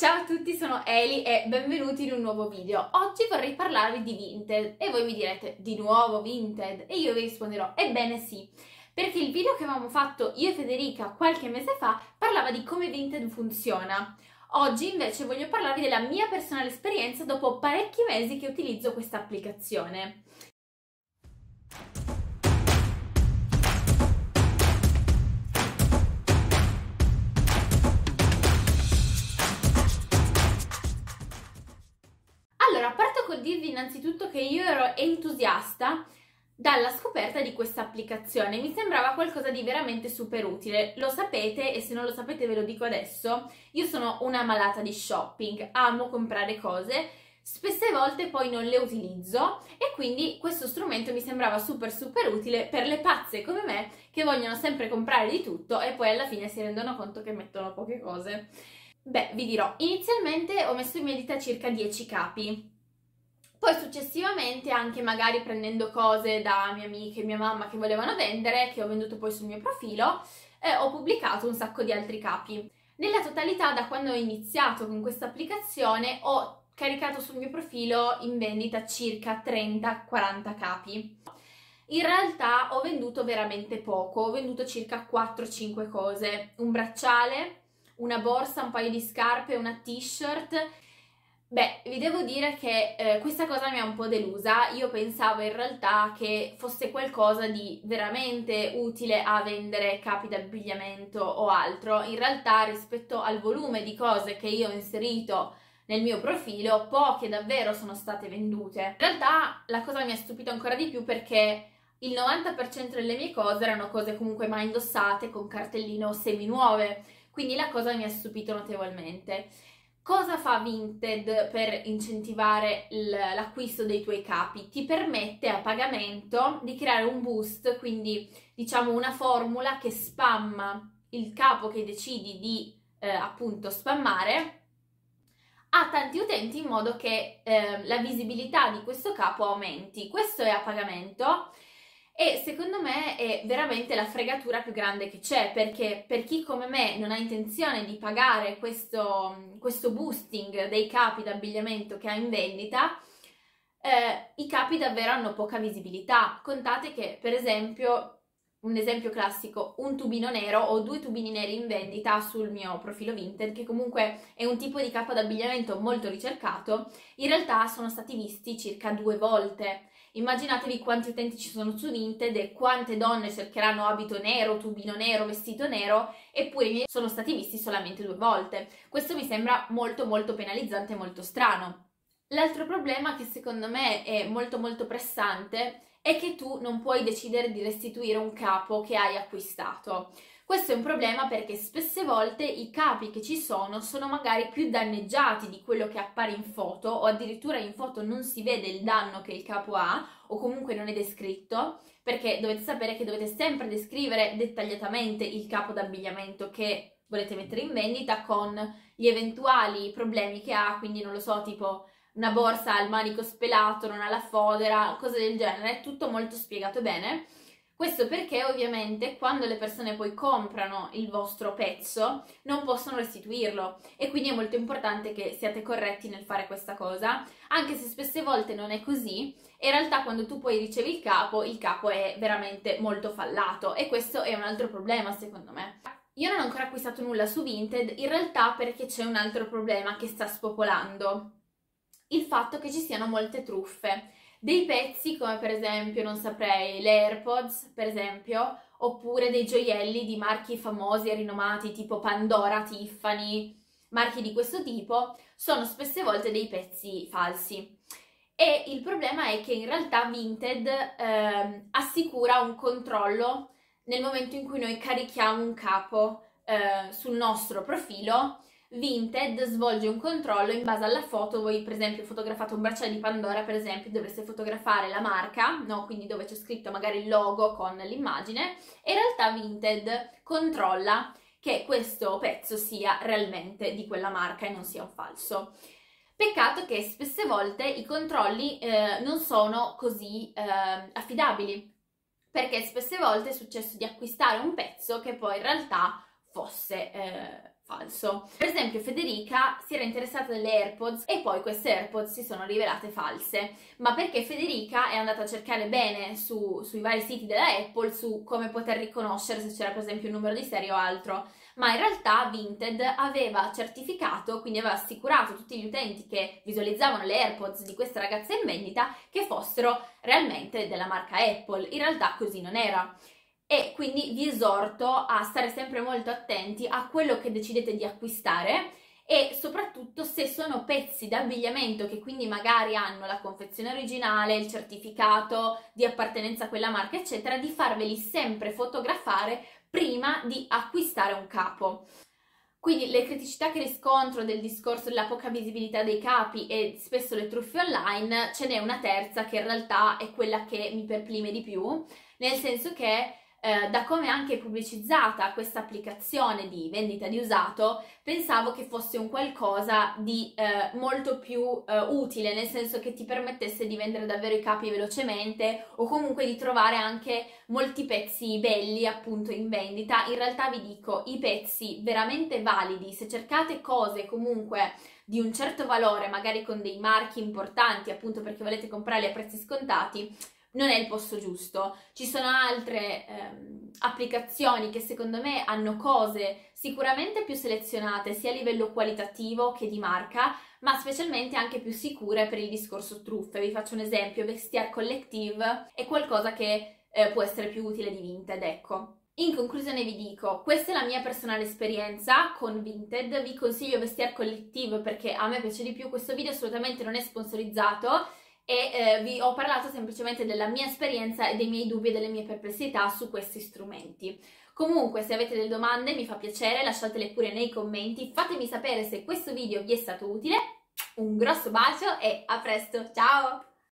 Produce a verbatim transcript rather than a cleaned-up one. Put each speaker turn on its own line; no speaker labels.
Ciao a tutti, sono Eli e benvenuti in un nuovo video. Oggi vorrei parlarvi di Vinted e voi mi direte di nuovo Vinted? E io vi risponderò ebbene sì, perché il video che avevamo fatto io e Federica qualche mese fa parlava di come Vinted funziona. Oggi invece voglio parlarvi della mia personale esperienza dopo parecchi mesi che utilizzo questa applicazione. Allora, parto col dirvi innanzitutto che io ero entusiasta dalla scoperta di questa applicazione, mi sembrava qualcosa di veramente super utile. Lo sapete, e se non lo sapete ve lo dico adesso, io sono una malata di shopping, amo comprare cose, spesse volte poi non le utilizzo e quindi questo strumento mi sembrava super super utile per le pazze come me che vogliono sempre comprare di tutto e poi alla fine si rendono conto che mettono poche cose. Beh, vi dirò, inizialmente ho messo in vendita circa dieci capi, poi successivamente anche magari prendendo cose da mie amiche e mia mamma che volevano vendere, che ho venduto poi sul mio profilo, eh, ho pubblicato un sacco di altri capi. Nella totalità, da quando ho iniziato con questa applicazione, ho caricato sul mio profilo in vendita circa trenta quaranta capi. In realtà ho venduto veramente poco, ho venduto circa quattro cinque cose, un bracciale, una borsa, un paio di scarpe, una t-shirt. Beh, vi devo dire che eh, questa cosa mi ha un po' delusa. Io pensavo in realtà che fosse qualcosa di veramente utile a vendere capi d'abbigliamento o altro. In realtà, rispetto al volume di cose che io ho inserito nel mio profilo, poche davvero sono state vendute. In realtà la cosa mi ha stupito ancora di più perché il novanta per cento delle mie cose erano cose comunque mai indossate, con cartellino semi-nuove. Quindi la cosa mi ha stupito notevolmente. Cosa fa Vinted per incentivare l'acquisto dei tuoi capi? Ti permette a pagamento di creare un boost, quindi diciamo una formula che spamma il capo che decidi di eh, appunto spammare a tanti utenti in modo che eh, la visibilità di questo capo aumenti. Questo è a pagamento. E secondo me è veramente la fregatura più grande che c'è, perché per chi come me non ha intenzione di pagare questo, questo boosting dei capi d'abbigliamento che ha in vendita, eh, i capi davvero hanno poca visibilità. Contate che, per esempio, un esempio classico, un tubino nero o due tubini neri in vendita sul mio profilo Vinted, che comunque è un tipo di capo d'abbigliamento molto ricercato, in realtà sono stati visti circa due volte. Immaginatevi quanti utenti ci sono su Vinted e quante donne cercheranno abito nero, tubino nero, vestito nero, eppure i miei sono stati visti solamente due volte. Questo mi sembra molto molto penalizzante e molto strano. L'altro problema che secondo me è molto molto pressante è che tu non puoi decidere di restituire un capo che hai acquistato. Questo è un problema perché spesse volte i capi che ci sono sono magari più danneggiati di quello che appare in foto, o addirittura in foto non si vede il danno che il capo ha o comunque non è descritto, perché dovete sapere che dovete sempre descrivere dettagliatamente il capo d'abbigliamento che volete mettere in vendita con gli eventuali problemi che ha, quindi non lo so, tipo una borsa al manico spelato, non ha la fodera, cose del genere, è tutto molto spiegato bene. Questo perché ovviamente quando le persone poi comprano il vostro pezzo non possono restituirlo e quindi è molto importante che siate corretti nel fare questa cosa, anche se spesse volte non è così e in realtà quando tu poi ricevi il capo, il capo è veramente molto fallato e questo è un altro problema secondo me. Io non ho ancora acquistato nulla su Vinted, in realtà perché c'è un altro problema che sta spopolando, il fatto che ci siano molte truffe. Dei pezzi come per esempio, non saprei, le AirPods per esempio, oppure dei gioielli di marchi famosi e rinomati tipo Pandora, Tiffany, marchi di questo tipo, sono spesse volte dei pezzi falsi. E il problema è che in realtà Vinted eh, assicura un controllo nel momento in cui noi carichiamo un capo eh, sul nostro profilo. Vinted svolge un controllo in base alla foto. Voi per esempio fotografate un bracciale di Pandora, per esempio dovreste fotografare la marca, no? Quindi dove c'è scritto magari il logo con l'immagine, e in realtà Vinted controlla che questo pezzo sia realmente di quella marca e non sia un falso. Peccato che spesse volte i controlli eh, non sono così eh, affidabili, perché spesse volte è successo di acquistare un pezzo che poi in realtà fosse eh, falso. Per esempio Federica si era interessata delle AirPods e poi queste AirPods si sono rivelate false, ma perché Federica è andata a cercare bene su, sui vari siti della Apple su come poter riconoscere se c'era per esempio un numero di serie o altro, ma in realtà Vinted aveva certificato, quindi aveva assicurato tutti gli utenti che visualizzavano le AirPods di questa ragazza in vendita che fossero realmente della marca Apple. In realtà così non era. E quindi vi esorto a stare sempre molto attenti a quello che decidete di acquistare e soprattutto se sono pezzi d'abbigliamento che quindi magari hanno la confezione originale, il certificato di appartenenza a quella marca, eccetera, di farveli sempre fotografare prima di acquistare un capo. Quindi le criticità che riscontro del discorso della poca visibilità dei capi e spesso le truffe online, ce n'è una terza che in realtà è quella che mi perplime di più, nel senso che Eh, da come anche è pubblicizzata questa applicazione di vendita di usato, pensavo che fosse un qualcosa di eh, molto più eh, utile, nel senso che ti permettesse di vendere davvero i capi velocemente o comunque di trovare anche molti pezzi belli appunto in vendita. In realtà vi dico, i pezzi veramente validi, se cercate cose comunque di un certo valore, magari con dei marchi importanti appunto perché volete comprarli a prezzi scontati, non è il posto giusto. Ci sono altre ehm, applicazioni che secondo me hanno cose sicuramente più selezionate sia a livello qualitativo che di marca, ma specialmente anche più sicure per il discorso truffe. Vi faccio un esempio: Vestiaire Collective è qualcosa che eh, può essere più utile di Vinted, ecco. In conclusione vi dico, questa è la mia personale esperienza con Vinted, vi consiglio Vestiaire Collective perché a me piace di più. Questo video assolutamente non è sponsorizzato e eh, vi ho parlato semplicemente della mia esperienza e dei miei dubbi e delle mie perplessità su questi strumenti. Comunque, se avete delle domande mi fa piacere, lasciatele pure nei commenti, fatemi sapere se questo video vi è stato utile. Un grosso bacio e a presto, ciao!